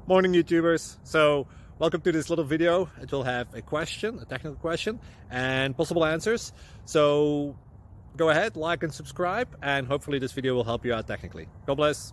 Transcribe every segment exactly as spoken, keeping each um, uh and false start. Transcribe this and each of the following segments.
Morning YouTubers. So welcome to this little video. It will have a question, a technical question, and possible answers. So go ahead, like and subscribe, and hopefully this video will help you out technically. God bless.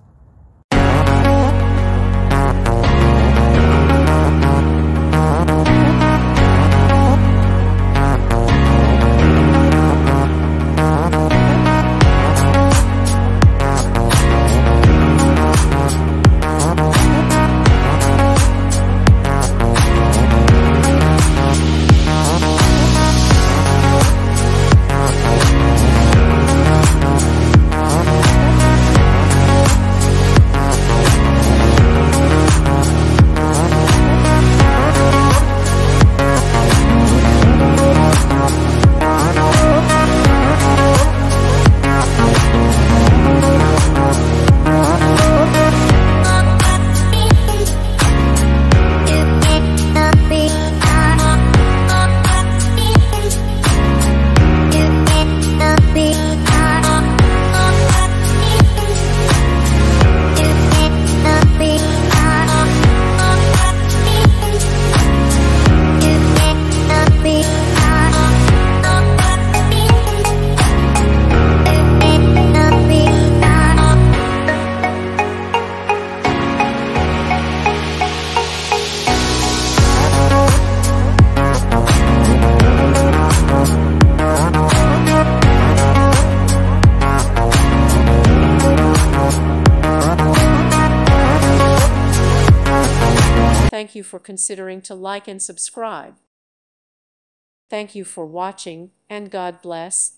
Thank you for considering to like and subscribe. Thank you for watching, and God bless.